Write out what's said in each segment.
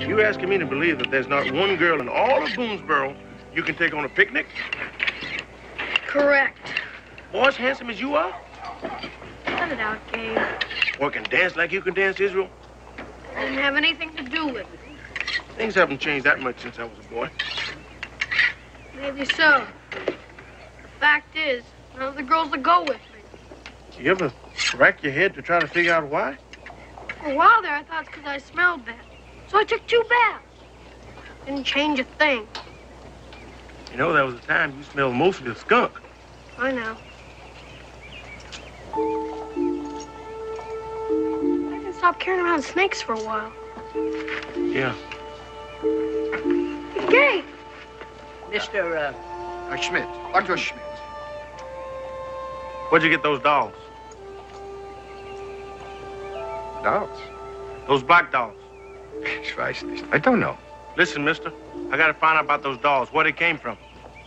You asking me to believe that there's not one girl in all of Boonesboro you can take on a picnic? Correct. Boy, as handsome as you are? Cut it out, Gabe. Boy, can dance like you can dance, Israel? It didn't have anything to do with it. Things haven't changed that much since I was a boy. Maybe so. The fact is, none of the girls will go with me. You ever rack your head to try to figure out why? For a while there, I thought it's because I smelled bad. So I took 2 baths. Didn't change a thing. You know, there was a time you smelled mostly of skunk. I know. I can stop carrying around snakes for a while. Yeah. Gabe! Mr. Schmidt. Otto Schmidt. Where'd you get those dolls? Dolls? Those black dolls. Ich weiß nicht. I don't know. Listen, mister, I gotta find out about those dolls, where they came from.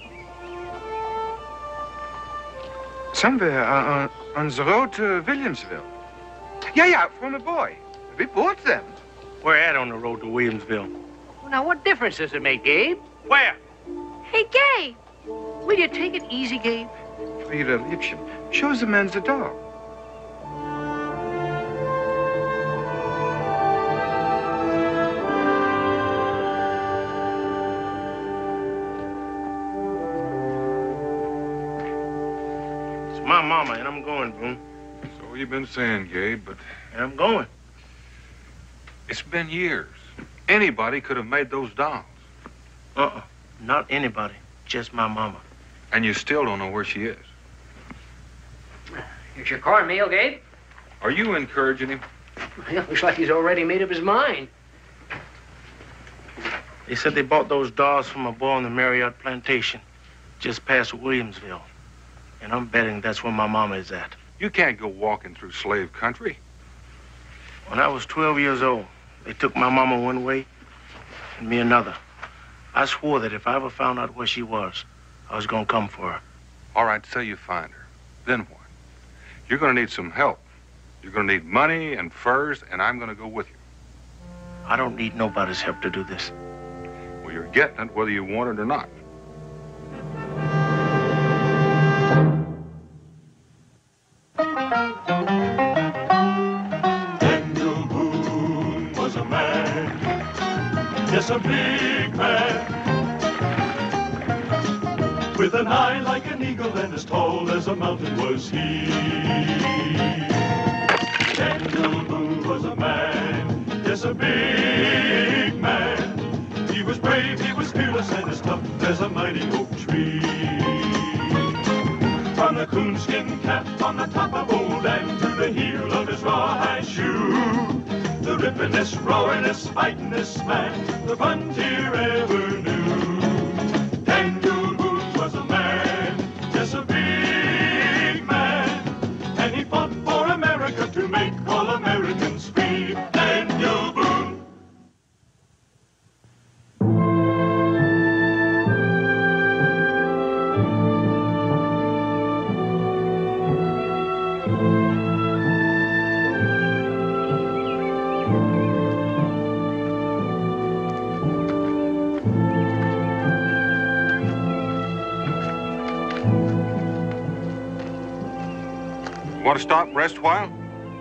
Somewhere on the road to Williamsville. Yeah, from a boy. We bought them. Where at on the road to Williamsville? Well, now, what difference does it make, Gabe? Where? Hey, Gabe! Will you take it easy, Gabe? Frieda Liebchen, show the man the doll. It's my mama, and I'm going, Boone. So you've been saying, Gabe, but And I'm going. it's been years. Anybody could have made those dolls. Not anybody. Just my mama. And you still don't know where she is. Here's your cornmeal, Gabe. Are you encouraging him? Well, looks like he's already made up his mind. They said they bought those dolls from a boy on the Marriott plantation, just past Williamsville. And I'm betting that's where my mama is at. You can't go walking through slave country. When I was 12 years old, they took my mama one way and me another. I swore that if I ever found out where she was, I was gonna come for her. All right, say you find her. Then what? You're going to need some help. You're going to need money and furs, and I'm going to go with you. I don't need nobody's help to do this. Well, you're getting it whether you want it or not. Daniel Boone was a man, yes, a big man, with an eye like an eagle and as tall as a mountain was he. Daniel Boone was a man, yes, a big man. He was brave, he was fearless, and as tough as a mighty oak tree. From the coonskin cap on the top of Old Dan to the heel of his rawhide shoe, the rippin'est, roaring'est, fighting'est man the frontier ever knew. Daniel Boone was a man, yes, a big man, and he fought for America to make all Americans free. Daniel Boone. Want to stop and rest a while?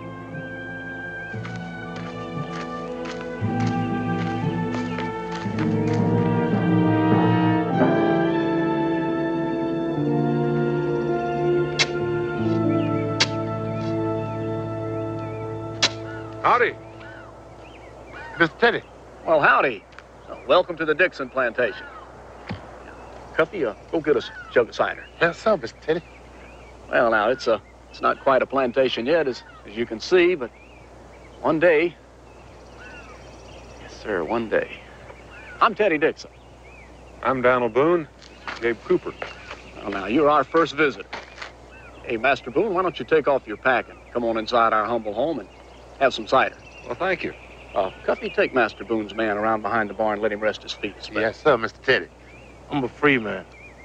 Howdy. Mr. Teddy. Well, howdy. Welcome to the Dixon plantation. Cuffy, go get us a jug of cider. Yes, sir, Mr. Teddy. Well, now, it's not quite a plantation yet, as you can see, but one day, yes, sir, one day. I'm Teddy Dixon. I'm Donald Boone. Gabe Cooper. Well, now, you're our first visitor. Hey, Master Boone, why don't you take off your pack and come on inside our humble home and have some cider? Well, thank you. Cuffy, take Master Boone's man around behind the bar and let him rest his feet. Yes, sir, Mr. Teddy. I'm a free man.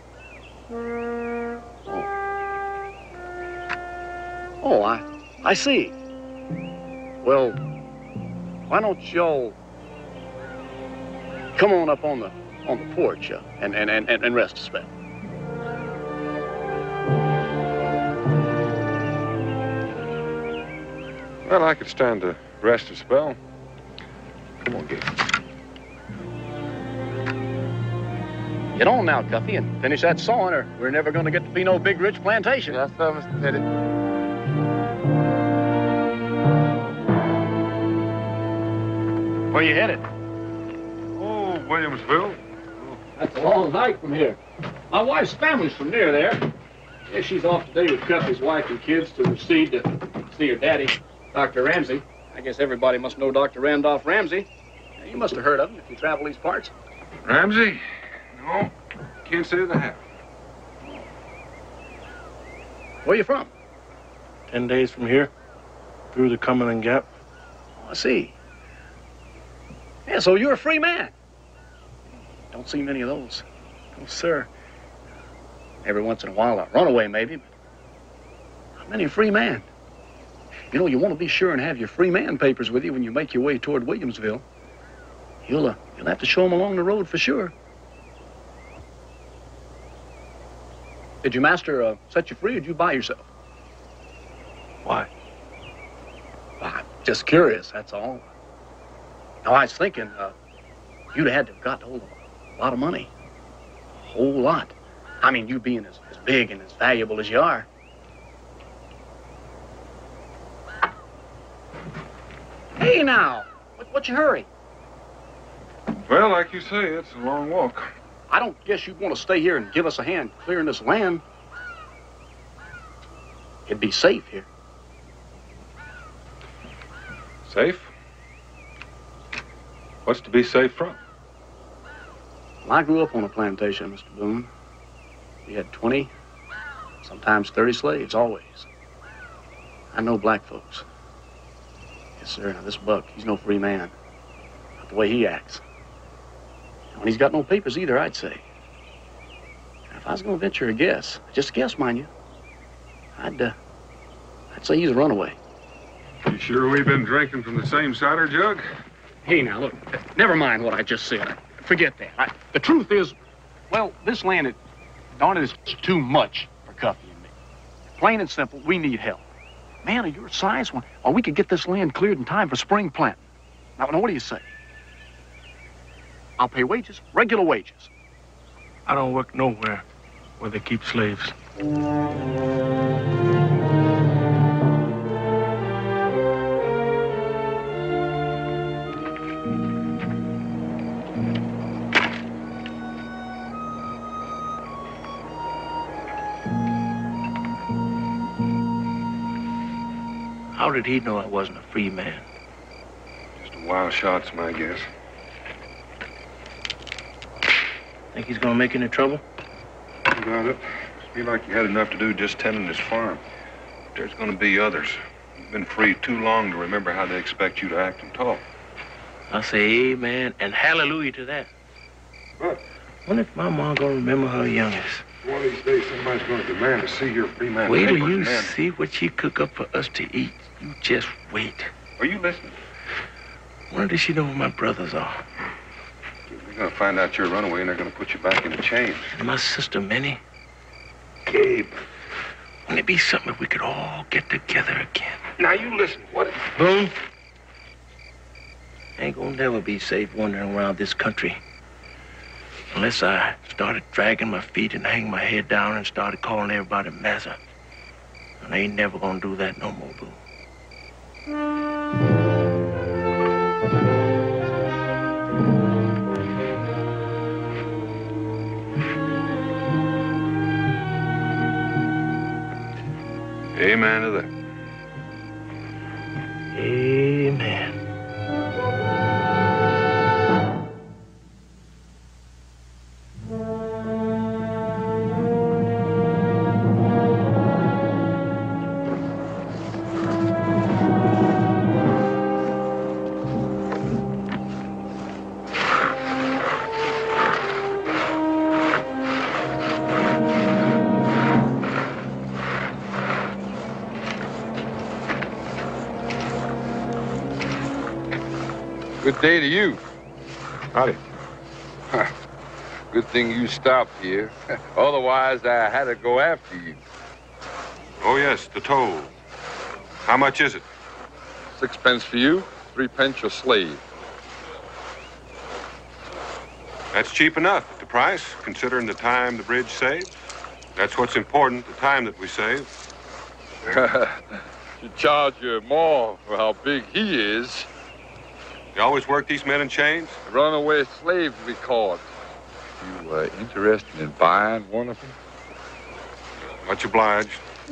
Oh, I see. Well, why don't y'all... Come on up on the porch and rest a spell. Well, I could stand to rest a spell. Come on, Gabe. Get on now, Cuffy, and finish that sawing, or we're never going to get to be no big, rich plantation. Yes, sir, Mr. Teddy. Where you headed? Oh, Williamsville. That's a long hike from here. My wife's family's from near there. Yeah, she's off today with Cuffy's wife and kids to proceed to see her daddy, Dr. Ramsey. I guess everybody must know Dr. Randolph Ramsey. Yeah, you must have heard of him if you travel these parts. Ramsey? No, can't say that I have. Where you from? 10 days from here, through the Cumberland Gap. Oh, I see. Yeah, so you're a free man. Don't see many of those. No, sir. Every once in a while, a runaway maybe, but not many a free man. You know, you want to be sure and have your free man papers with you when you make your way toward Williamsville. You'll have to show them along the road for sure. Did your master set you free, or did you buy yourself? Why? I'm just curious, that's all. Now, I was thinking, you'd have had to have got hold of a lot of money. A whole lot. I mean, you being as big and as valuable as you are. Hey, now, what's your hurry? Well, like you say, it's a long walk. I don't guess you'd want to stay here and give us a hand clearing this land. It'd be safe here. Safe? What's to be safe from? Well, I grew up on a plantation, Mr. Boone. We had 20, sometimes 30 slaves, always. I know black folks. Yes, sir. Now, this Buck, he's no free man. Not the way he acts. And he's got no papers either, I'd say. Now, if I was going to venture a guess, just a guess, mind you, I'd say he's a runaway. You sure we've been drinking from the same cider jug? Hey, now, look, never mind what I just said. Forget that. The truth is, well, this land, darn it, is too much for Cuffy and me. Plain and simple, we need help. Man of your size, well, we could get this land cleared in time for spring planting. Now, what do you say? I'll pay wages, regular wages. I don't work nowhere where they keep slaves. How did he know I wasn't a free man? Just a wild shot's my guess. Think he's gonna make any trouble? About it. Feel like you had enough to do just tending this farm. There's gonna be others. You've been free too long to remember how they expect you to act and talk. I say amen and hallelujah to that. But Wonder if my mom gonna remember her youngest. one of these days somebody's gonna demand to see your free man. Wait till papers, you and then- see what she cook up for us to eat. You just wait. Are you listening? Wonder does she know where my brothers are? They're gonna find out you're a runaway and they're gonna put you back in the chains. And my sister Minnie. Gabe. Wouldn't it be something if we could all get together again? Now you listen. What? Boone. Ain't gonna never be safe wandering around this country. Unless I started dragging my feet and hanging my head down and started calling everybody massa. And I ain't never gonna do that no more, Boone. Amen to that. Amen. Good day to you. Howdy. Good thing you stopped here. Otherwise, I had to go after you. Oh, yes, the toll. How much is it? 6 pence for you, 3 pence your slave. That's cheap enough at the price, considering the time the bridge saves. That's what's important, the time that we save. You charge you more for how big he is. You always work these men in chains? Runaway slaves we caught. You interested in buying one of them? Much obliged.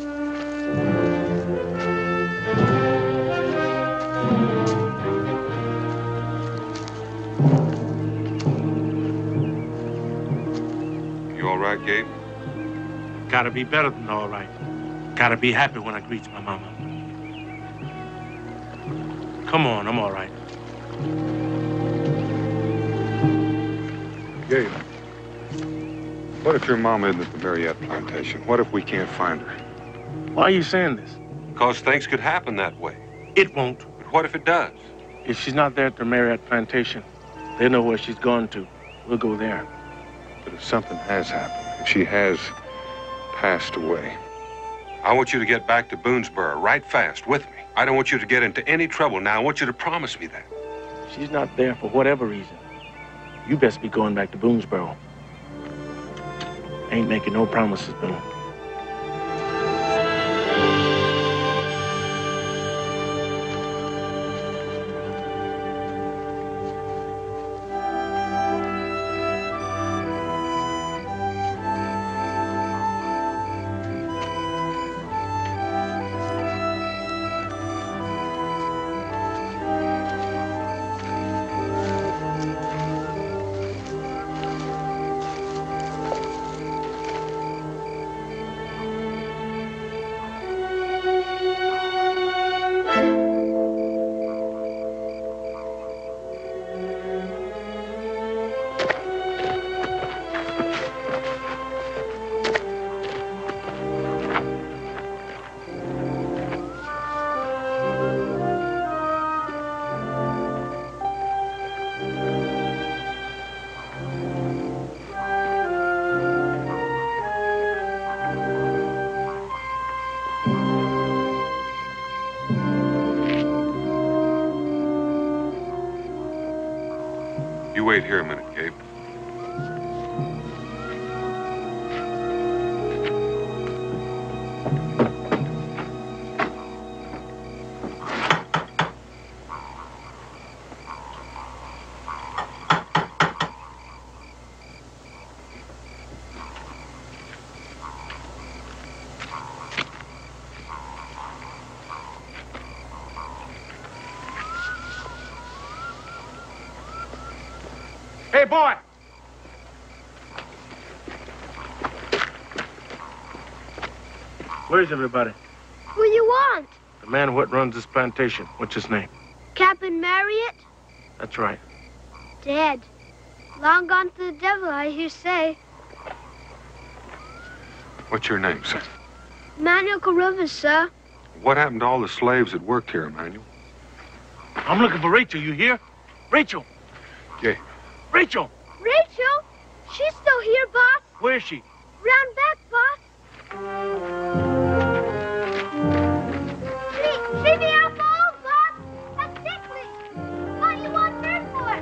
You all right, Gabe? Gotta be better than all right. Gotta be happy when I greet my mama. Come on, I'm all right. Gabe, what if your mama isn't at the Mariette plantation? What if we can't find her? Why are you saying this? Because things could happen that way. It won't. But what if it does? If she's not there at the Mariette plantation, they know where she's gone to. We'll go there. But if something has happened, if she has passed away, I want you to get back to Boonesboro right fast with me. I don't want you to get into any trouble now. I want you to promise me that. She's not there for whatever reason. You best be going back to Boonesboro. Ain't making no promises, Boone. You wait here a minute, Gabe. Hey, boy! Where's everybody? Who you want? The man what runs this plantation. What's his name? Captain Marriott? That's right. Dead. Long gone to the devil, I hear say. What's your name, son? Manuel Carruthers, sir. What happened to all the slaves that worked here, Emmanuel? I'm looking for Rachel, you hear? Rachel! Gabe. Rachel! Rachel? She's still here, boss. Where is she? Round back, boss. See me out bold, boss. That's sickly. What you want her for?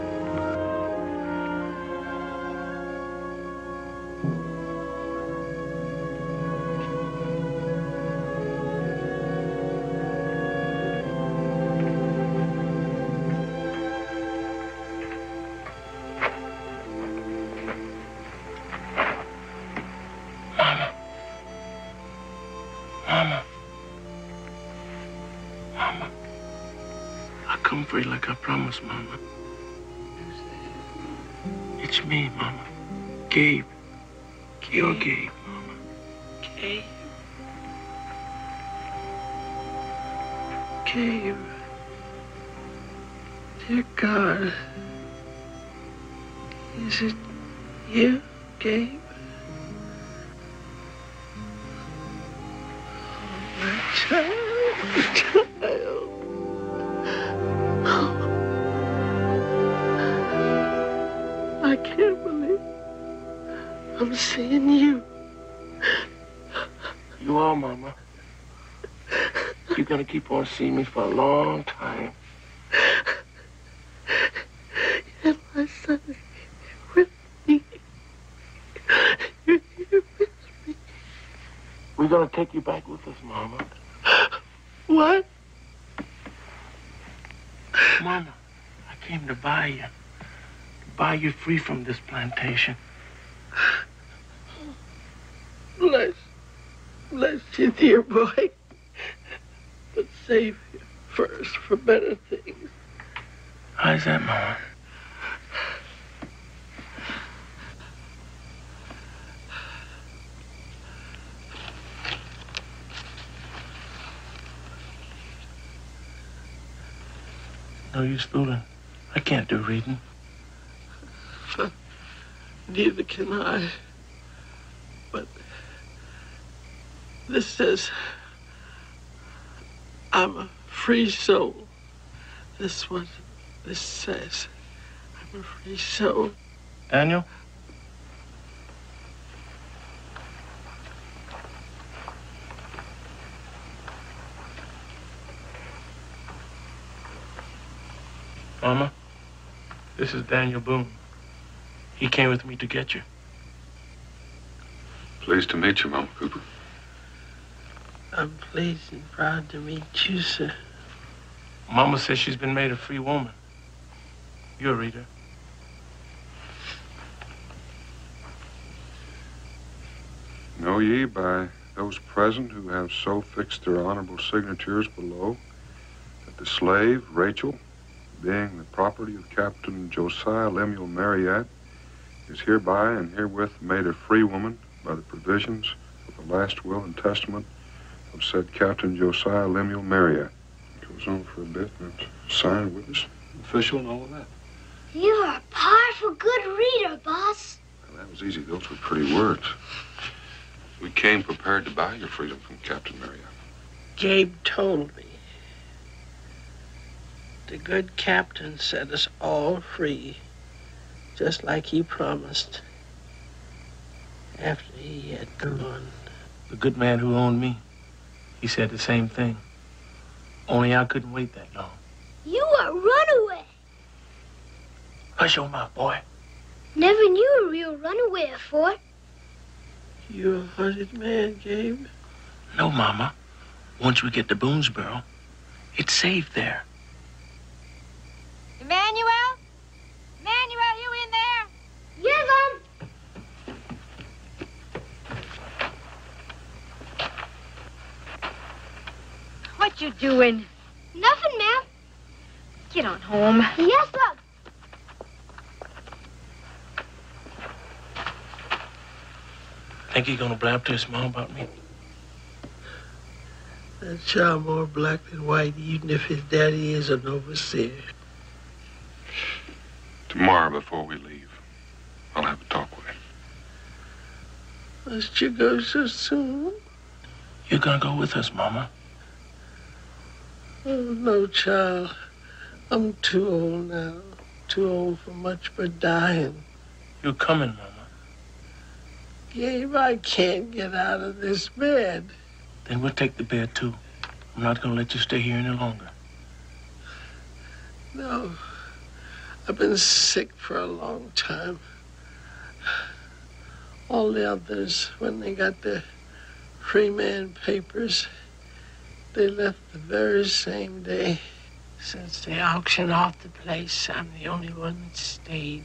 Mama. I come for you like I promised, Mama. It's me, Mama. Gabe. Your Gabe, Mama. Gabe. Gabe. Dear God. Is it you, Gabe? My child. I can't believe I'm seeing you. You are, Mama. You're gonna keep on seeing me for a long time. And my son is with me. You're here with me. We're gonna take you back with us, Mama. What? Mama, I came to buy you. To buy you free from this plantation. Bless you, dear boy. But save you first for better things. How's that, Mama? No use fooling. I can't do reading. Neither can I. But this says I'm a free soul. This is what this says. I'm a free soul. Daniel? Mama, this is Daniel Boone. He came with me to get you. Pleased to meet you, Mama Cooper. I'm pleased and proud to meet you, sir. Mama says she's been made a free woman. You're a reader. Know ye by those present who have so fixed their honorable signatures below that the slave, Rachel, being the property of Captain Josiah Lemuel Marryat, is hereby and herewith made a free woman by the provisions of the last will and testament of said Captain Josiah Lemuel Marryat. It goes on for a bit, and it's signed, witness, official, and all of that. You are a powerful good reader, boss. Well, that was easy. Those were pretty words. We came prepared to buy your freedom from Captain Marryat. Gabe told me. The good captain set us all free, just like he promised after he had gone. The good man who owned me, he said the same thing. Only I couldn't wait that long. You are a runaway. Hush your mouth, boy. Never knew a real runaway before. You're a hunted man, Gabe. No, Mama. Once we get to Boonesboro, it's safe there. Emmanuel? Emmanuel, you in there? Yes, What you doing? Nothing, ma'am. Get on home. Yes, ma'am. Think you're gonna blab to his mom about me? That child more black than white, even if his daddy is an overseer. Tomorrow, before we leave, I'll have a talk with him. Must you go so soon? You're gonna go with us, Mama. Oh, no, child. I'm too old now. Too old for much but dying. You're coming, Mama. Gabe, I can't get out of this bed. Then we'll take the bed, too. I'm not gonna let you stay here any longer. No. I've been sick for a long time. All the others, when they got their free man papers, they left the very same day. Since they auctioned off the place, I'm the only one that stayed.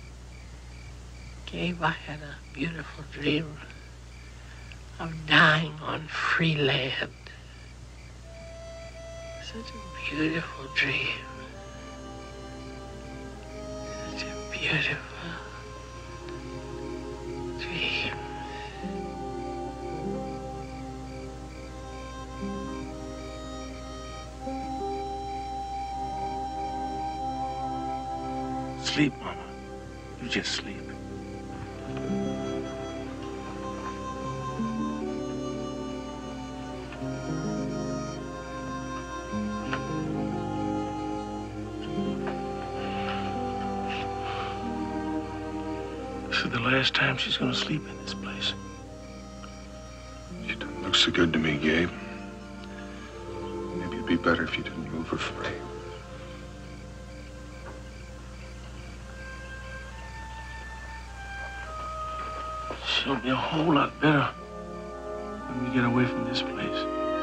Gabe, I had a beautiful dream of dying on free land. Such a beautiful dream. Such a beautiful dream. Sleep, Mama. You just sleep. This is the last time she's gonna sleep in this place. She doesn't look so good to me, Gabe. Maybe it'd be better if you didn't move her free. She'll be a whole lot better when we get away from this place.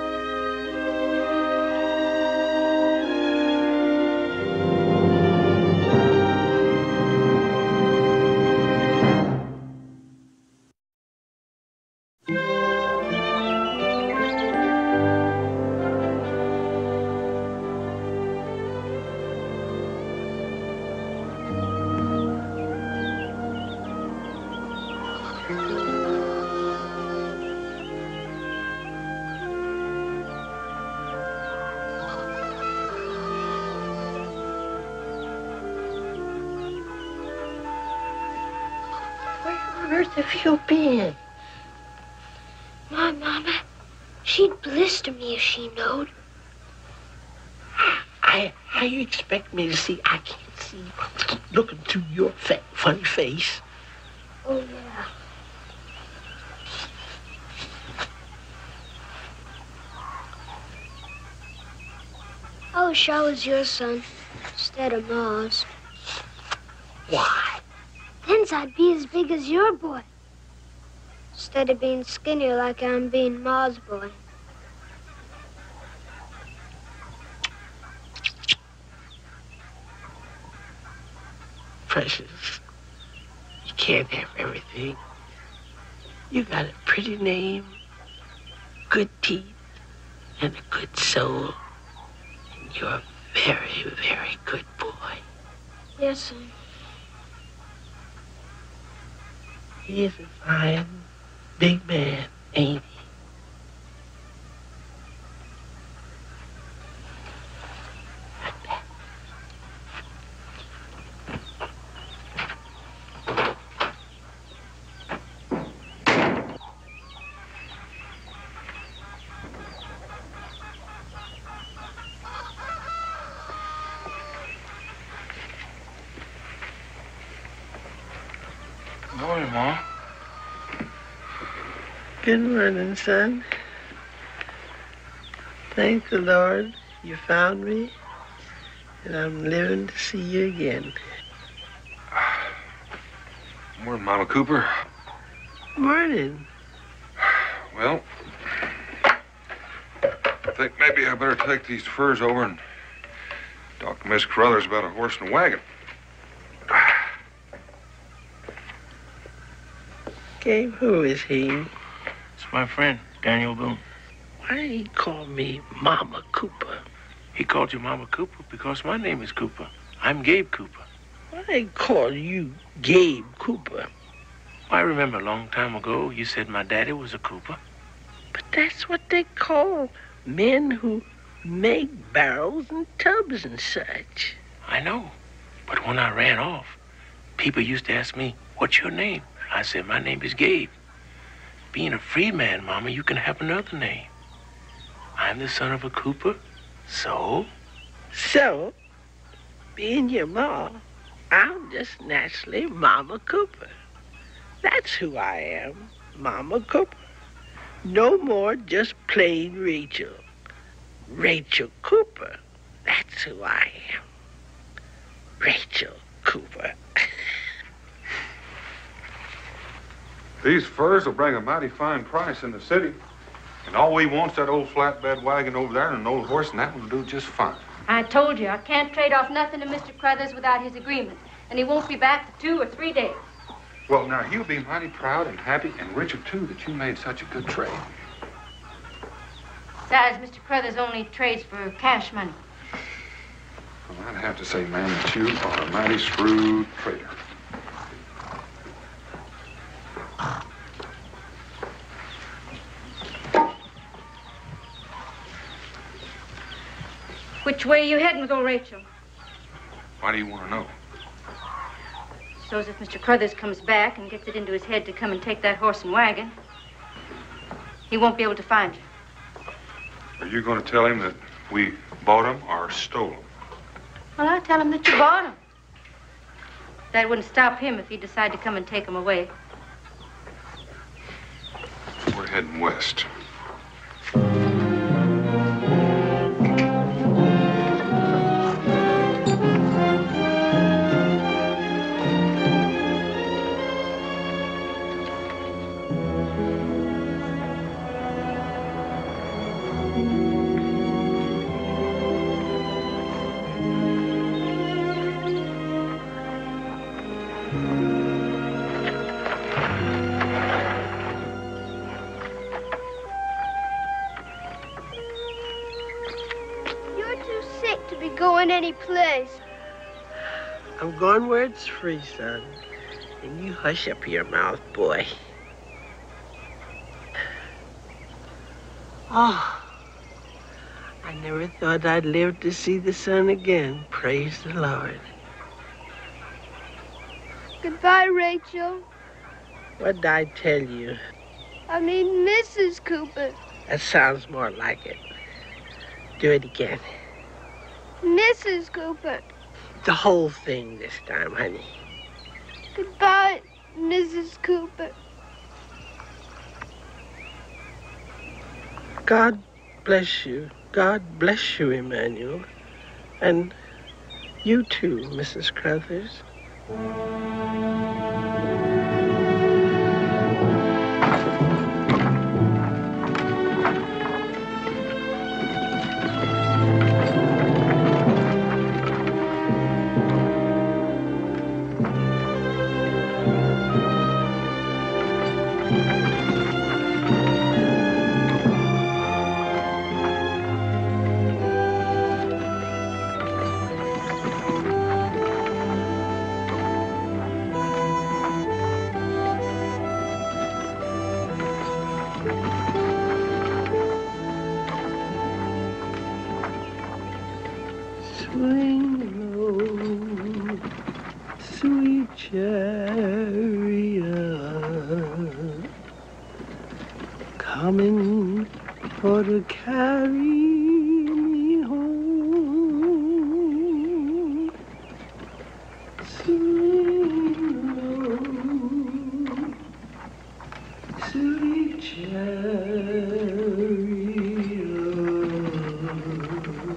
Have you been? My mama, she'd blister me if she knowed. How you expect me to see? I can't see looking through your fat, funny face. Oh, yeah. I wish I was your son instead of Ma's. Why? Then I'd be as big as your boy. Instead of being skinnier like I'm being Ma's boy. Precious, you can't have everything. You got a pretty name, good teeth, and a good soul. And you're a very, very good boy. Yes, sir. He is a fine, big man, ain't he? Morning, Ma. Good morning, son. Thank the Lord you found me, and I'm living to see you again. Morning, Mama Cooper. Morning. Well, I think maybe I better take these furs over and talk to Miss Carruthers about a horse and a wagon. Gabe, who is he? It's my friend, Daniel Boone. Why did he call me Mama Cooper? He called you Mama Cooper because my name is Cooper. I'm Gabe Cooper. Why did he call you Gabe Cooper? I remember a long time ago you said my daddy was a Cooper. But that's what they call men who make barrels and tubs and such. I know. But when I ran off, people used to ask me, what's your name? I said, my name is Gabe. Being a free man, Mama, you can have another name. I'm the son of a Cooper, so? So, being your ma, I'm just naturally Mama Cooper. That's who I am, Mama Cooper. No more just plain Rachel. Rachel Cooper, that's who I am. Rachel Cooper. These furs will bring a mighty fine price in the city. And all we want's that old flatbed wagon over there and an old horse, and that will do just fine. I told you, I can't trade off nothing to Mr. Carruthers without his agreement. And he won't be back for 2 or 3 days. Well, now, he'll be mighty proud and happy, and Richard, too, that you made such a good trade. Besides, Mr. Carruthers only trades for cash money. Well, I'd have to say, man, that you are a mighty shrewd trader. Which way are you heading with old Rachel? Why do you want to know? So's if Mr. Carruthers comes back and gets it into his head to come and take that horse and wagon, he won't be able to find you. Are you going to tell him that we bought them or stole them? Well, I'll tell him that you bought him. That wouldn't stop him if he decided to come and take him away. We're heading west. Any place. I'm going where it's free, son. And you hush up your mouth, boy. Oh, I never thought I'd live to see the sun again. Praise the Lord. Goodbye, Rachel. What'd I tell you? I mean, Mrs. Cooper. That sounds more like it. Do it again. Mrs. Cooper. The whole thing this time, honey. Goodbye, Mrs. Cooper. God bless you. God bless you, Emmanuel. And you too, Mrs. Crothers. Coming for to carry me home. Swing low, sweet chariot,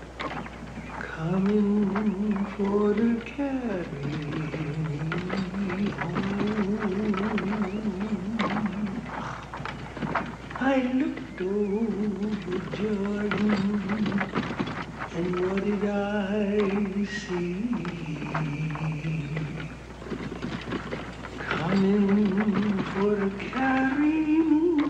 coming for to carry me home. I looked over Jordan, and what did I see? Coming for to carry me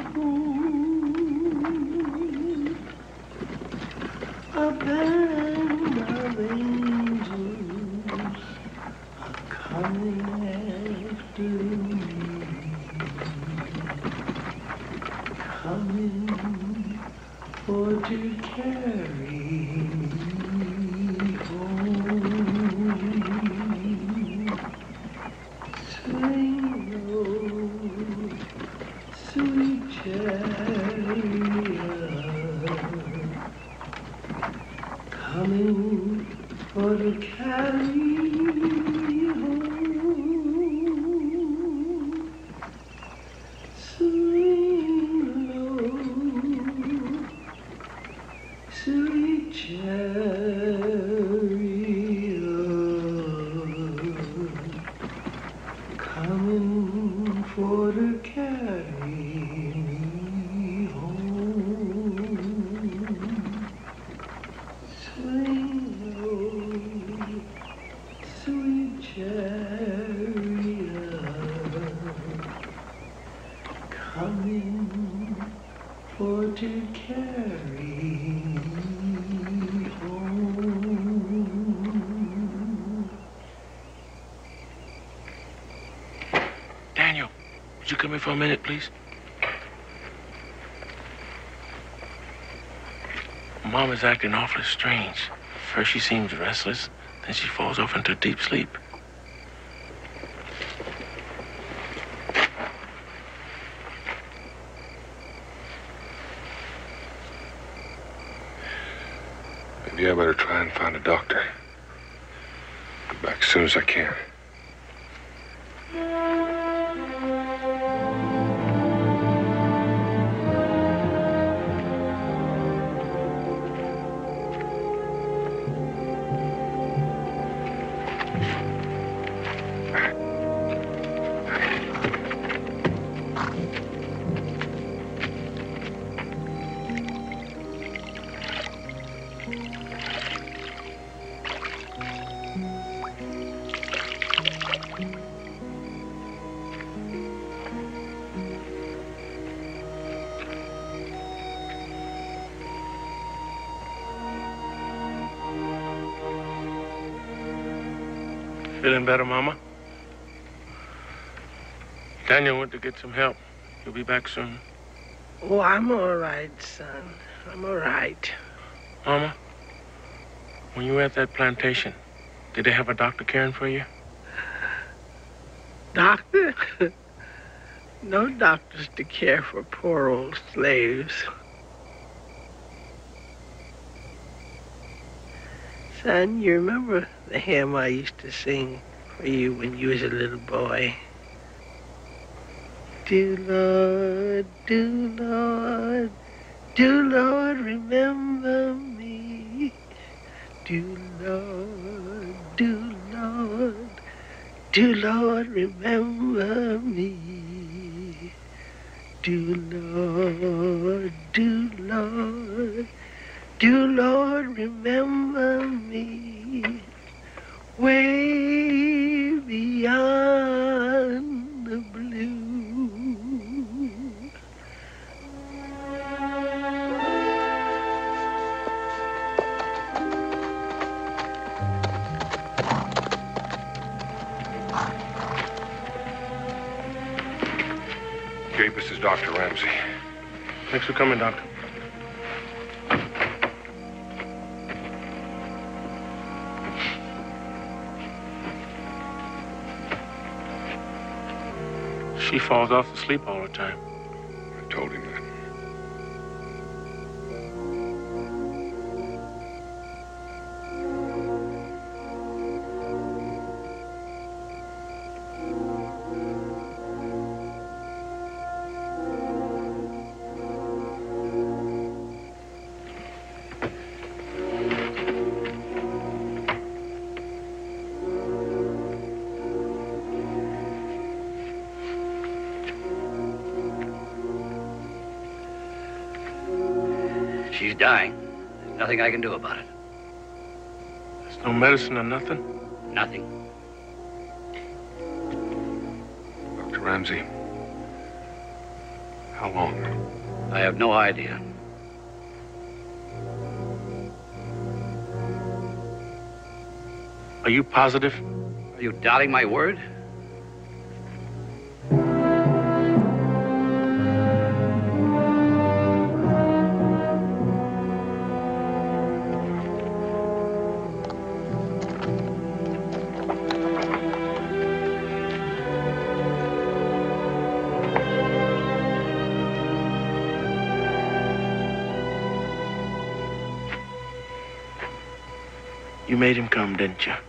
home, a band of angels are coming after me. Coming for to carry me home. Swing low, sweet chariot, coming for to carry me home. Sweet chariot, coming for to carry me home. Swing low, sweet chariot, coming for to carry me home. Daniel, would you come here for a minute, please? Mom is acting awfully strange. First she seems restless, then she falls off into a deep sleep. Maybe I better try and find a doctor. Get back as soon as I can. Feeling better, Mama? Daniel went to get some help. He'll be back soon. Oh, I'm all right, son. I'm all right. Mama, when you were at that plantation, did they have a doctor caring for you? Doctor? No doctors to care for poor old slaves. Son, you remember the hymn I used to sing for you when you was a little boy? Do Lord, remember me. Do Lord, remember me. Do Lord, remember me. Way beyond the blue. Gabe, this is Dr. Ramsey. Thanks for coming, Doctor. She falls off to sleep all the time. I told him that. She's dying. There's nothing I can do about it. There's no medicine or nothing? Nothing. Dr. Ramsey, how long? I have no idea. Are you positive? Are you doubting my word? You made him come, didn't you?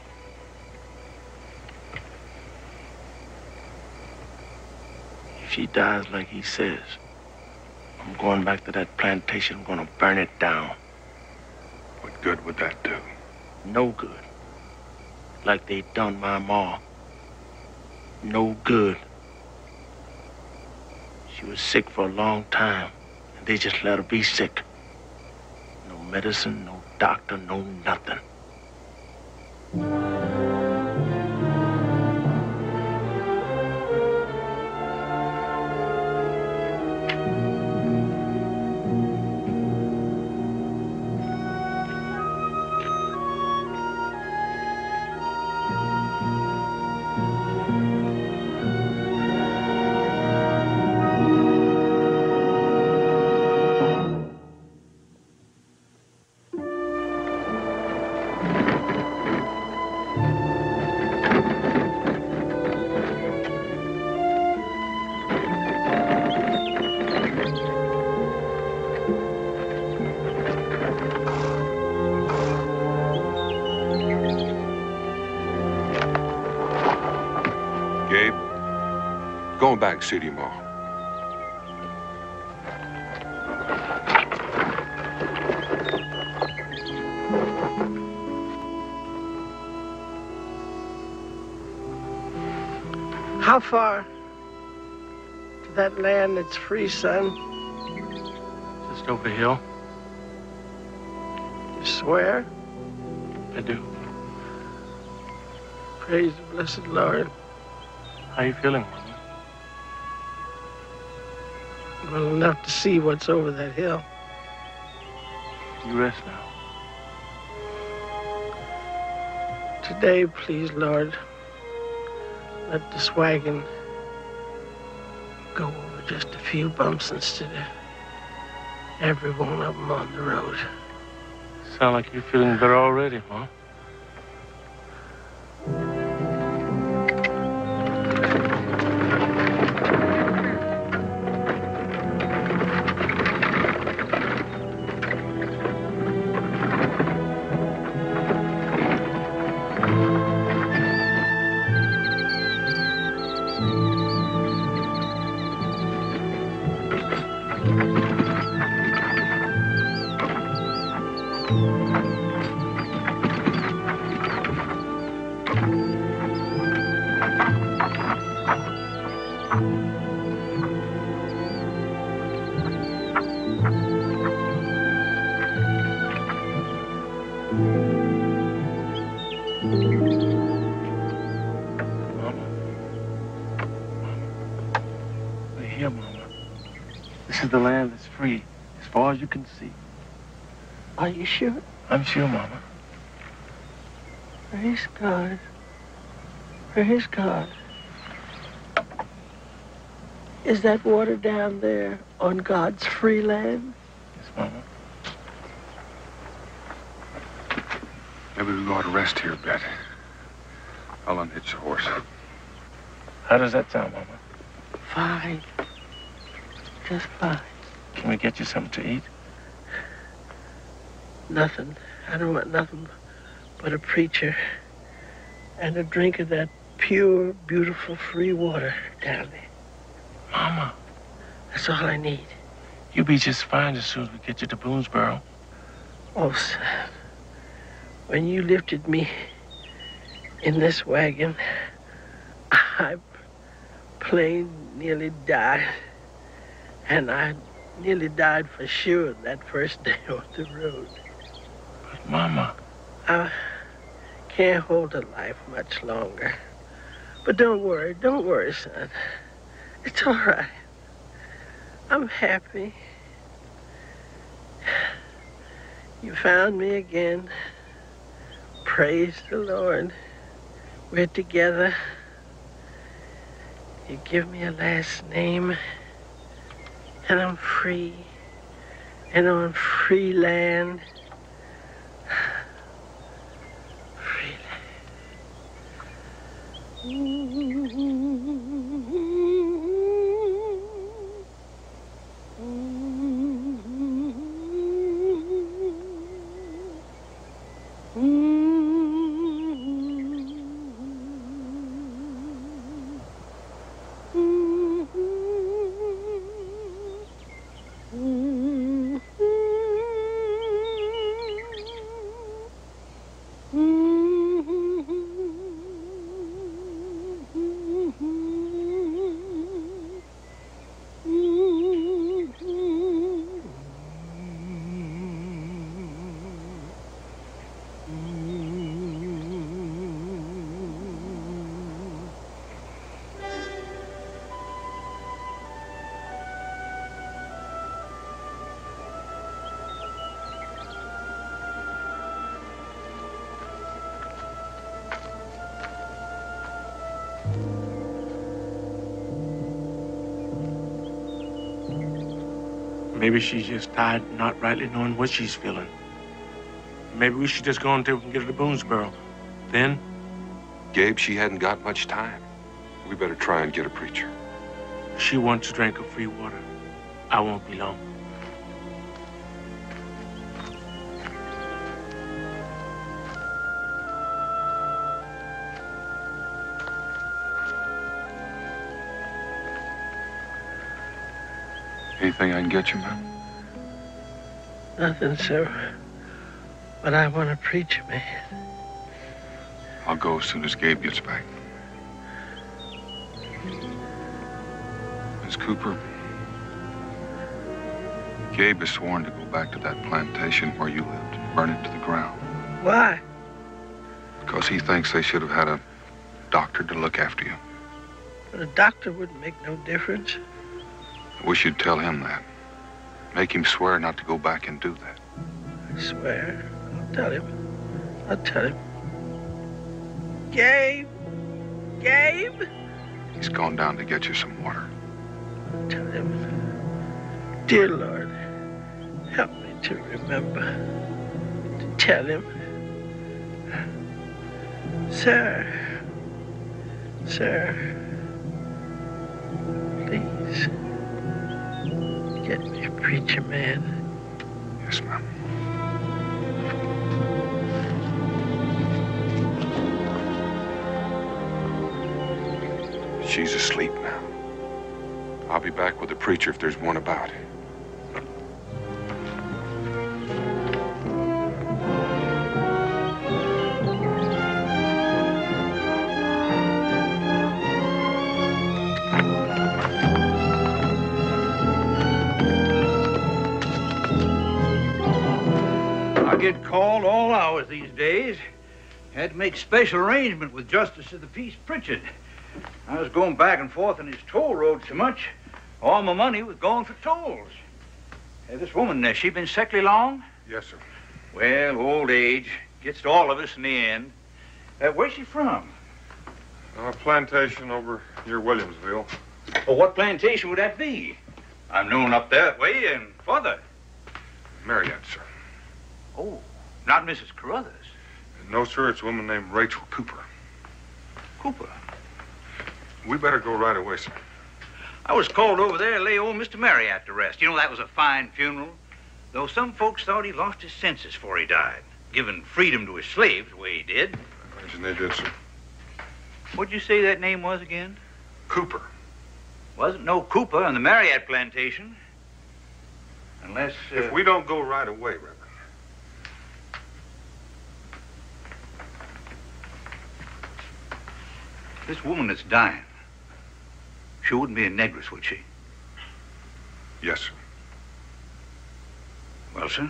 If she dies like he says, I'm going back to that plantation. I'm going to burn it down. What good would that do? No good. Like they done my ma. No good. She was sick for a long time, and they just let her be sick. No medicine, no doctor, no nothing. Going back to see you tomorrow. How far to that land that's free, son? Just over the hill. You swear? I do. Praise the blessed Lord. How you feeling, Mama? Well enough to see what's over that hill. You rest now. Today, please, Lord, let this wagon go over just a few bumps instead of every one of them on the road. Sound like you're feeling better already, huh? Here, Mama. This is the land that's free, as far as you can see. Are you sure? I'm sure, Mama. Praise God. Praise God. Is that water down there on God's free land? Yes, Mama. Maybe we ought to rest here a bit. I'll unhitch the horse. How does that sound, Mama? Fine. Just fine. Can we get you something to eat? Nothing. I don't want nothing but a preacher and a drink of that pure, beautiful, free water down there. Mama. That's all I need. You'll be just fine as soon as we get you to Boonesboro. Oh, son. When you lifted me in this wagon, I plain nearly died. And I nearly died for sure that first day on the road. But, Mama. I can't hold a life much longer. But don't worry, son. It's all right. I'm happy. You found me again. Praise the Lord. We're together. You give me a last name. And I'm free, and on free land. Free Maybe she's just tired, not rightly knowing what she's feeling. Maybe we should just go until we can get her to Boonesboro. Then? Gabe, she hadn't got much time. We better try and get a preacher. She wants to drink of free water. I won't be long. Anything I can get you, ma'am? Nothing, sir. But I want a preacher, man. I'll go as soon as Gabe gets back. Miss Cooper, Gabe is sworn to go back to that plantation where you lived, burn it to the ground. Why? Because he thinks they should have had a doctor to look after you. But a doctor wouldn't make no difference. I wish you'd tell him that. Make him swear not to go back and do that. I swear. I'll tell him. I'll tell him. Gabe? Gabe? He's gone down to get you some water. Tell him, dear Lord, help me to remember to tell him. Sir, please, get me a preacher man. Yes, ma'am. She's asleep now. I'll be back with the preacher if there's one about. I get called all hours these days. Had to make special arrangement with Justice of the Peace Pritchard. I was going back and forth on his toll road so much, all my money was going for tolls. Hey, this woman, has she been sickly long? Yes, sir. Well, old age gets to all of us in the end. Where's she from? A plantation over near Williamsville. Well, what plantation would that be? I'm known up that way and further. Mariette, sir. Oh, not Mrs. Carruthers. No, sir, it's a woman named Rachel Cooper. Cooper? We better go right away, sir. I was called over there to lay old Mr. Marriott to rest. You know, that was a fine funeral. Though some folks thought he lost his senses before he died, giving freedom to his slaves the way he did. I imagine they did, sir. What'd you say that name was again? Cooper. Wasn't no Cooper on the Marriott plantation. Unless, If we don't go right away, Reverend. This woman that's dying, she wouldn't be a negress, would she? Yes, sir. Well, sir,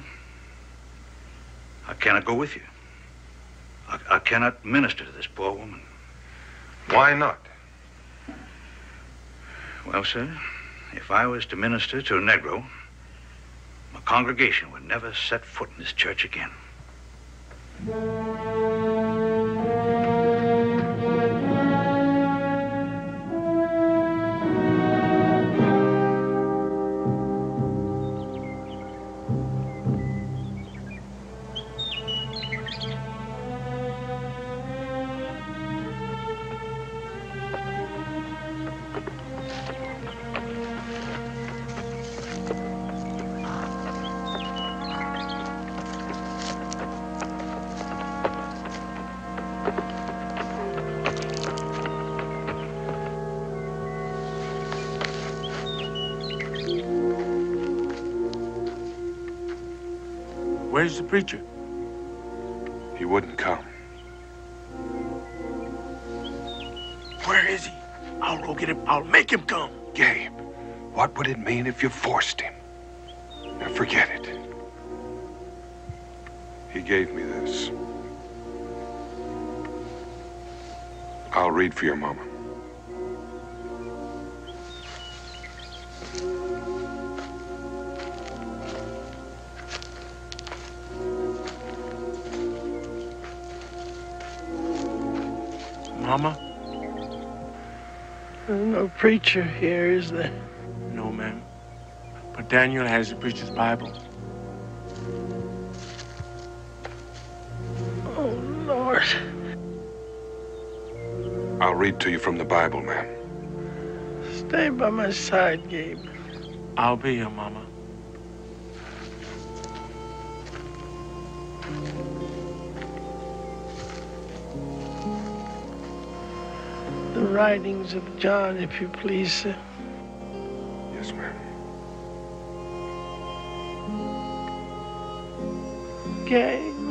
I cannot go with you. I cannot minister to this poor woman. Why not? Well, sir, if I was to minister to a Negro, my congregation would never set foot in this church again. Where's the preacher? He wouldn't come. Where is he? I'll go get him. I'll make him come. Gabe, what would it mean if you forced him? Now forget it. He gave me this. I'll read for your mama. Mama? There's no preacher here, is there? No, ma'am. But Daniel has the preacher's Bible. Oh, Lord. I'll read to you from the Bible, ma'am. Stay by my side, Gabe. I'll be here, Mama. The writings of John, if you please, sir. Yes, ma'am. Gabe.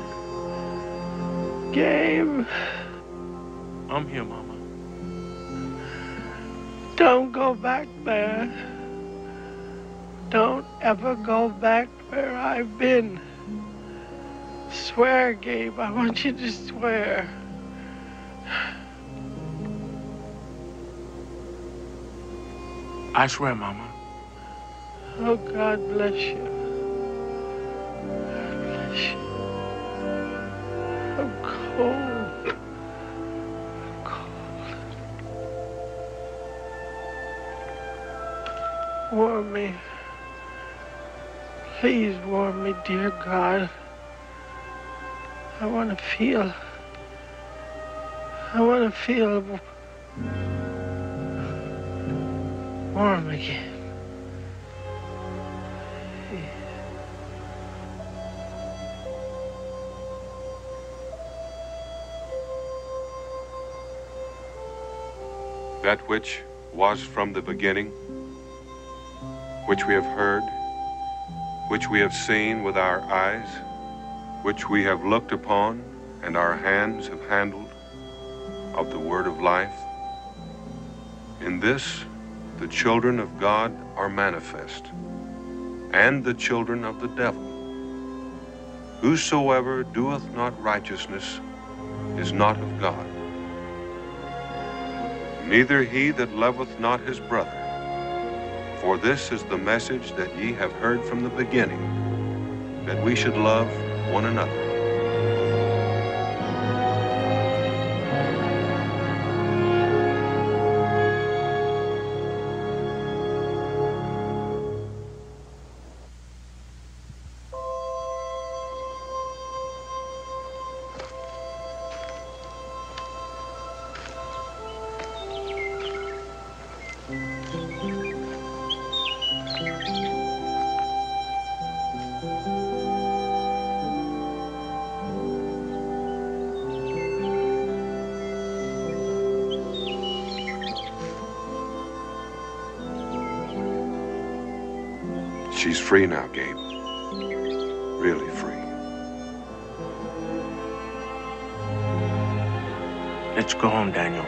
Gabe. I'm here, Mama. Don't go back there. Don't ever go back where I've been. Swear, Gabe. I want you to swear. I swear, Mama. Oh, God bless you. God bless you. I'm cold. Warm me. Please warm me, dear God. I want to feel warm again. That which was from the beginning, which we have heard, which we have seen with our eyes, which we have looked upon and our hands have handled, of the word of life. In this, the children of God are manifest, and the children of the devil. Whosoever doeth not righteousness is not of God, neither he that loveth not his brother. For this is the message that ye have heard from the beginning, that we should love one another. She's free now, Gabe. Really free. Let's go home, Daniel.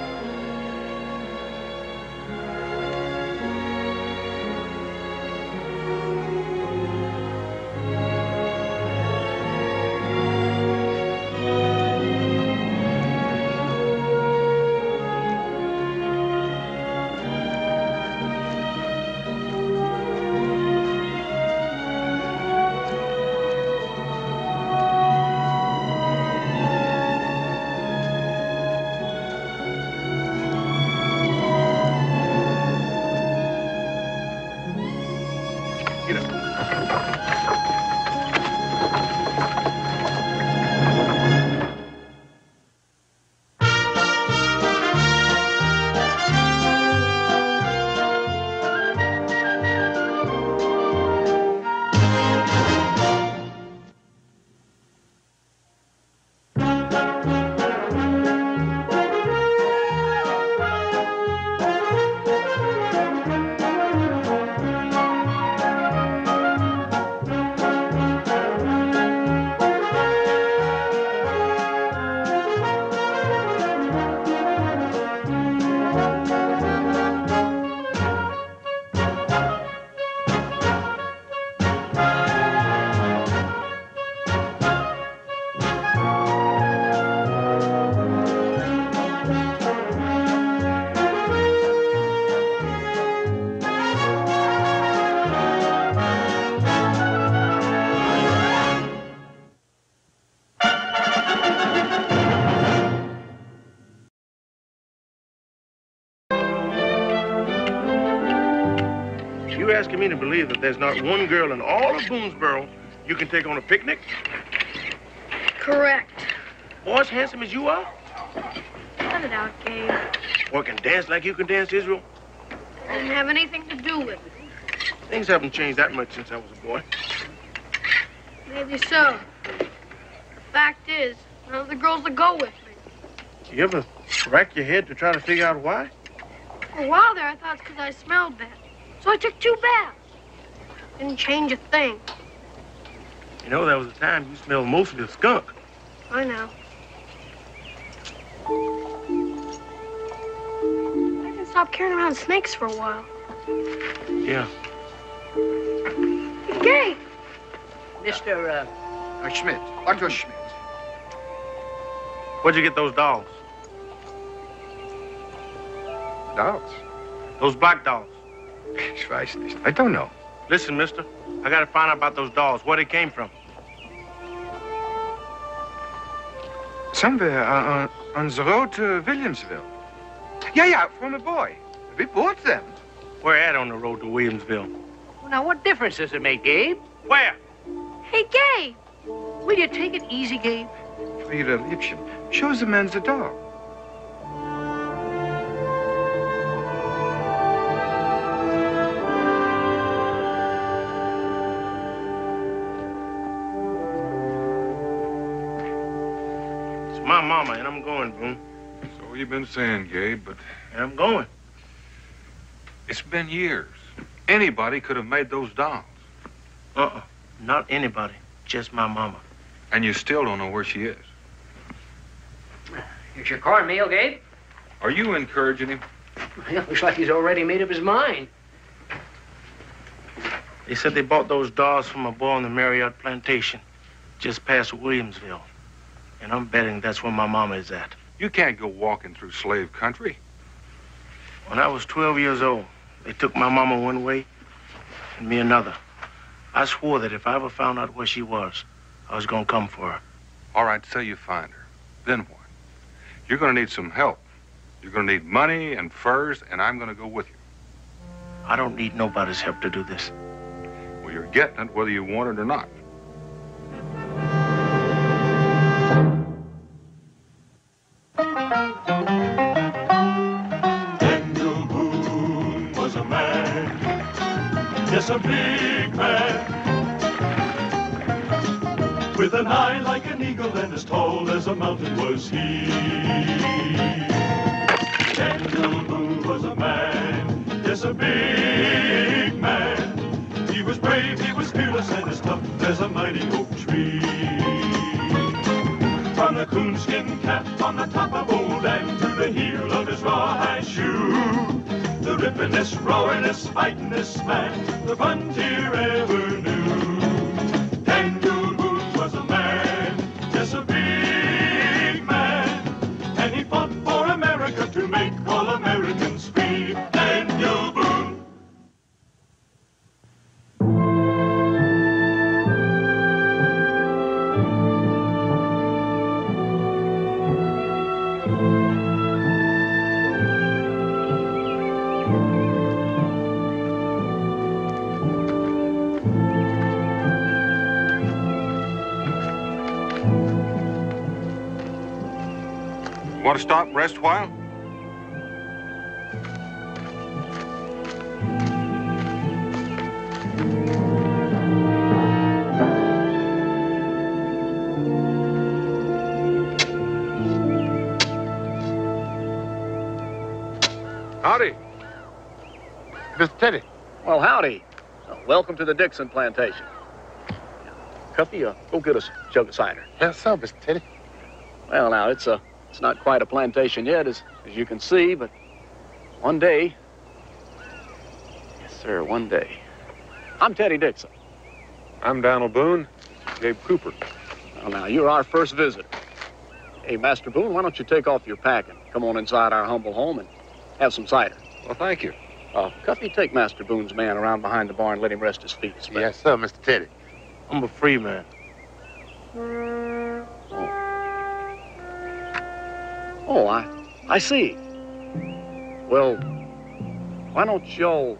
You asking me to believe that there's not one girl in all of Boonesboro you can take on a picnic? Correct. Boy, as handsome as you are? Cut it out, Gabe. Boy, can dance like you can dance, Israel? Didn't have anything to do with it. Things haven't changed that much since I was a boy. Maybe so. The fact is, none of the girls will go with me. You ever rack your head to try to figure out why? For a while there, I thought it's because I smelled bad. So I took 2 baths. Didn't change a thing. You know, there was a time you smelled mostly of skunk. I know. I even stopped carrying around snakes for a while. Yeah. Gabe! Mr. Schmidt. Dr. Schmidt. Where'd you get those dolls? Dolls? Those black dolls. Ich weiß nicht. I don't know. Listen, mister, I gotta find out about those dolls, where they came from. Somewhere on the road to Williamsville. Yeah, from a boy. We bought them. Where at on the road to Williamsville? Well, now, what difference does it make, Gabe? Where? Hey, Gabe! Will you take it easy, Gabe? Frieder Liebchen, show the man the dog. It's my mama, and I'm going, Boone. So you've been saying, Gabe, but And I'm going. it's been years. Anybody could have made those dolls. Not anybody. Just my mama. And you still don't know where she is. Here's your cornmeal, Gabe. Are you encouraging him? Looks like he's already made up his mind. They said they bought those dolls from a boy on the Marriott plantation, just past Williamsville. And I'm betting that's where my mama is at. You can't go walking through slave country. When I was 12 years old, they took my mama one way and me another. I swore that if I ever found out where she was, I was gonna come for her. All right, say you find her. Then what? You're gonna need some help. You're gonna need money and furs, and I'm gonna go with you. I don't need nobody's help to do this. Well, you're getting it whether you want it or not. Daniel Boone was a man, yes, a big man, with an eye like an eagle and as tall as a mountain was he. Daniel Boone was a man, yes, a big man. He was brave, he was fearless, and as tough as a mighty oak tree. From the coonskin cap on the top of Old Dan to the heel of his rawhide shoe, the rippin'est, roaring'est, fighting'est man the frontier ever knew. Daniel Boone was a man, yes, a big man, and he fought for America to make all Americans free. Daniel Boone. Want to stop and rest a while? Howdy. Mr. Teddy. Well, howdy. Welcome to the Dixon plantation. Cuffy, go get us a jug of cider. Yes, sir, Mr. Teddy. Well, now, it's not quite a plantation yet, as you can see, but one day, yes, sir, one day. I'm Teddy Dixon. I'm Donald Boone, Gabe Cooper. Well, now, you're our first visitor. Hey, Master Boone, why don't you take off your pack and come on inside our humble home and have some cider? Well, thank you. Cuffy, take Master Boone's man around behind the bar and let him rest his feet. Yes, sir, Mr. Teddy. I'm a free man. Oh, I see. Well, why don't y'all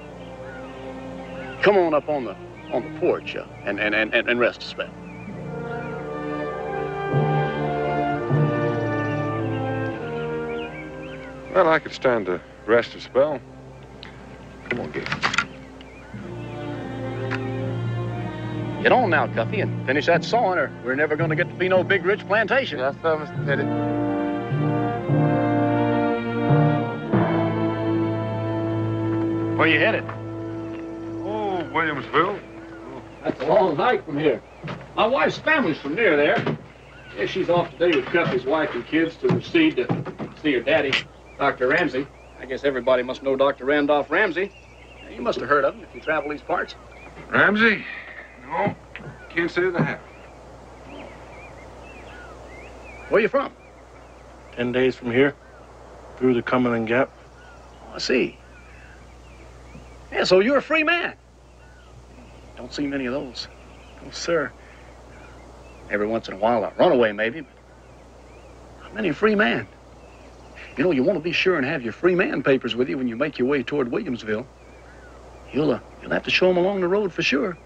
come on up on the porch and rest a spell. Well, I could stand to rest a spell. Come on, Gabe. Get on now, Cuffy, and finish that sawing, or we're never going to get to be no big, rich plantation. Yes, sir, Mr. Teddy. Where you headed? Oh, Williamsville. That's a long hike from here. My wife's family's from near there. Yeah, she's off today with Cuffy's wife and kids to Seed to see her daddy, Dr. Ramsey. I guess everybody must know Dr. Randolph Ramsey. You must have heard of him if you travel these parts. Ramsey? No, can't say that I have. Where you from? 10 days from here, through the Cumberland Gap. Oh, I see. Yeah, so you're a free man. Don't see many of those. No, sir. Every once in a while, a runaway maybe, but not many a free man. You know, you want to be sure and have your free man papers with you when you make your way toward Williamsville. You'll have to show them along the road for sure.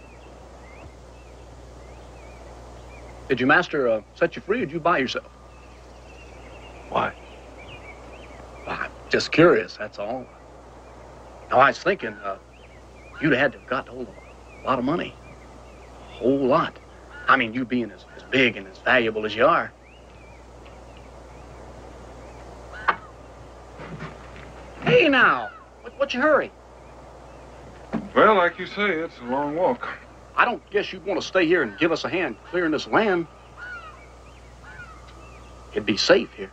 Did your master set you free, or did you buy yourself? Why? I'm just curious, that's all. Now, I was thinking, you'd have had to have got hold of a lot of money. A whole lot. I mean, you being as big and as valuable as you are. Hey, now, what's your hurry? Well, like you say, it's a long walk. I don't guess you'd want to stay here and give us a hand clearing this land. It'd be safe here.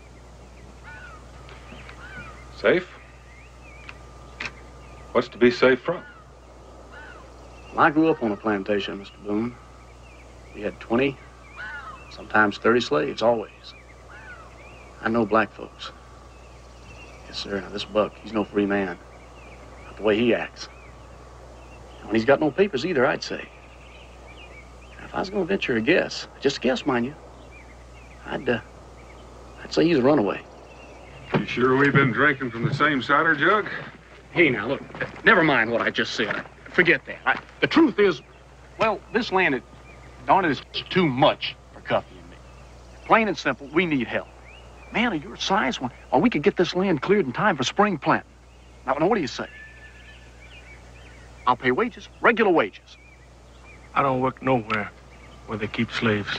Safe? What's to be safe from? Well, I grew up on a plantation, Mr. Boone. We had 20, sometimes 30 slaves, always. I know black folks. Yes, sir. Now, this Buck, he's no free man. Not the way he acts. And he's got no papers either, I'd say. Now, if I was going to venture a guess, just a guess, mind you, I'd say he's a runaway. You sure we've been drinking from the same cider jug? Hey, now, look, never mind what I just said. Forget that. The truth is, well, this land, darn it, is too much for Cuffy and me. Plain and simple, we need help. Man of your size, or we could get this land cleared in time for spring planting. Now, what do you say? I'll pay wages, regular wages. I don't work nowhere where they keep slaves.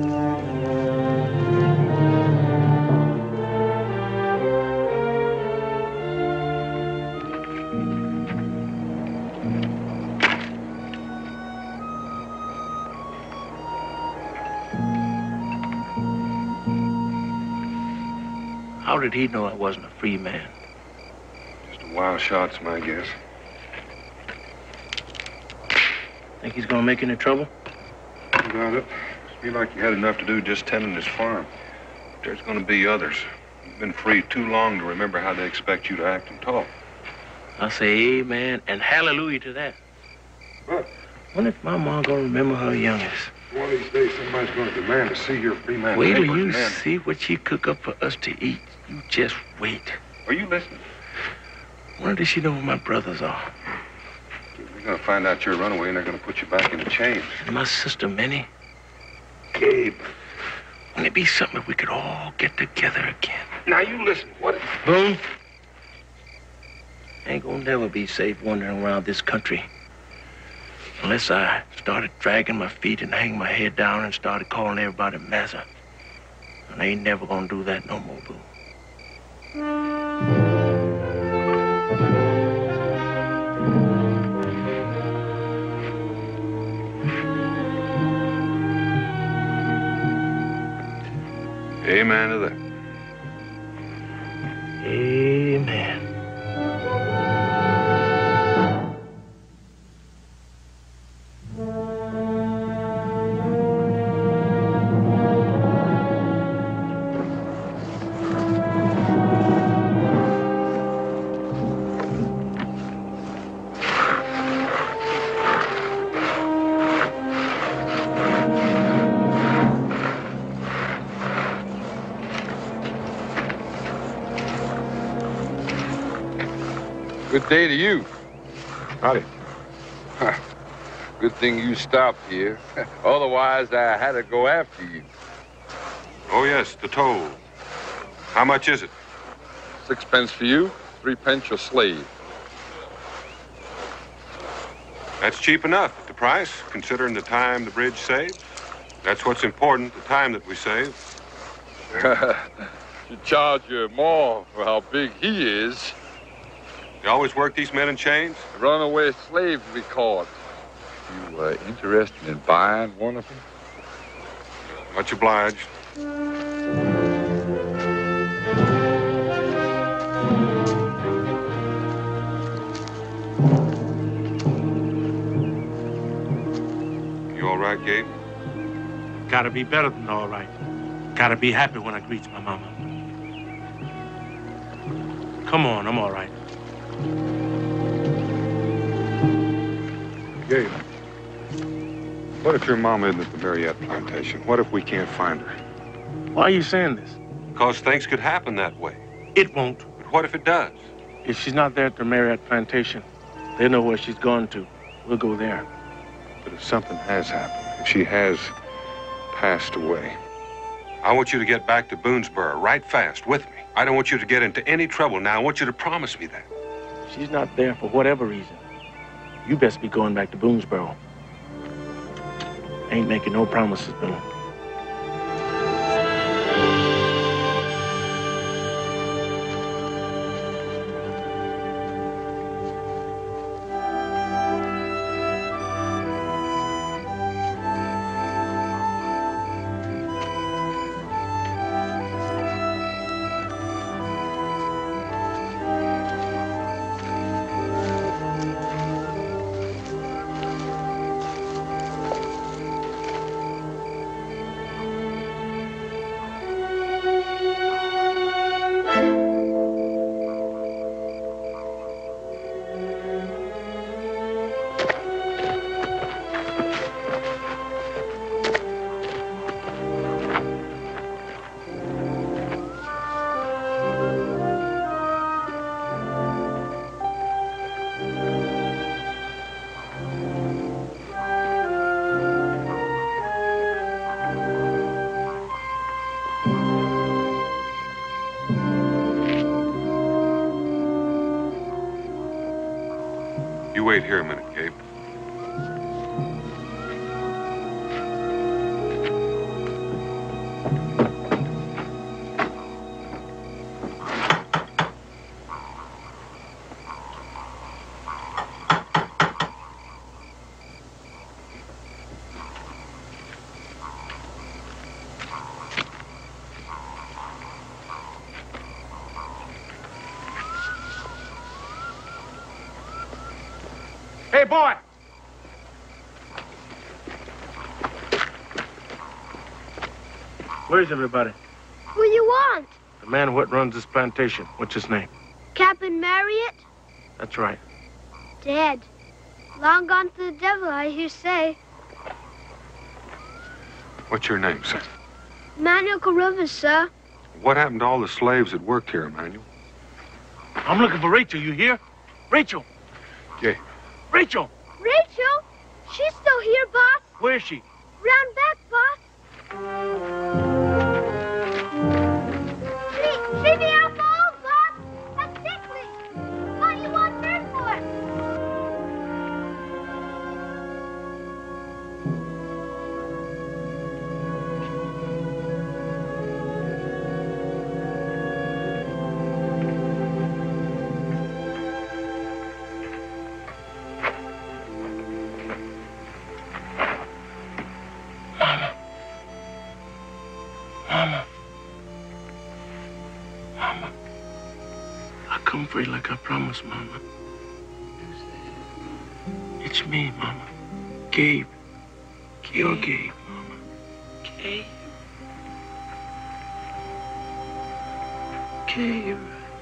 How did he know I wasn't a free man? Just a wild shot's my guess. Think he's gonna make any trouble? Got it. Feel like you had enough to do just tending his farm. There's gonna be others. You've been free too long to remember how they expect you to act and talk. I say amen and hallelujah to that. What? Wonder if my mom gonna remember her youngest. One of these days, somebody's gonna demand to see your free man. Wait till you see what she cook up for us to eat. You just wait. Are you listening? Wonder does she know where my brothers are? They're gonna find out you're a runaway and they're gonna put you back in the chains. And my sister Minnie? Gabe. Wouldn't it be something if we could all get together again? Now you listen. What? Boone? Ain't gonna never be safe wandering around this country. Unless I started dragging my feet and hanging my head down and started calling everybody massa. And I ain't never gonna do that no more, Boone. Amen to that. Amen. Good day to you. Howdy. Good thing you stopped here. Otherwise, I had to go after you. Oh, yes, the toll. How much is it? 6 pence for you, 3 pence your slave. That's cheap enough at the price, considering the time the bridge saves. That's what's important, the time that we save. Should charge you more for how big he is. You always work these men in chains? The runaway slaves we caught. You interested in buying one of them? Much obliged. You all right, Gabe? Gotta be better than all right. Gotta be happy when I greet my mama. Come on, I'm all right. Gabe, what if your mama isn't at the Mariette plantation? What if we can't find her? Why are you saying this? Because things could happen that way. It won't. But what if it does? If she's not there at the Marriott plantation, they know where she's gone to. We'll go there. But if something has happened, if she has passed away, I want you to get back to Boonesboro right fast with me. I don't want you to get into any trouble now. I want you to promise me that. She's not there for whatever reason. You best be going back to Boonesboro. Ain't making no promises, Boone. You wait here a minute, Gabe. Hey, boy! Where's everybody? Who you want? The man what runs this plantation. What's his name? Captain Marriott? That's right. Dead. Long gone to the devil, I hear say. What's your name, sir? Manuel Carruthers, sir. What happened to all the slaves that worked here, Emmanuel? I'm looking for Rachel, you hear? Rachel! Gabe. Rachel! Rachel? She's still here, boss. Where is she? Round back, boss. Leave me out the old, boss. That's sickly. What do you want her for? Mama. Mama. I come for you like I promised, Mama. It's me, Mama. Gabe. You're Gabe, Mama. Gabe. Gabe.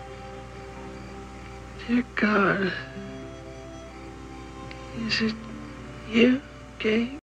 Dear God. Is it you, Gabe?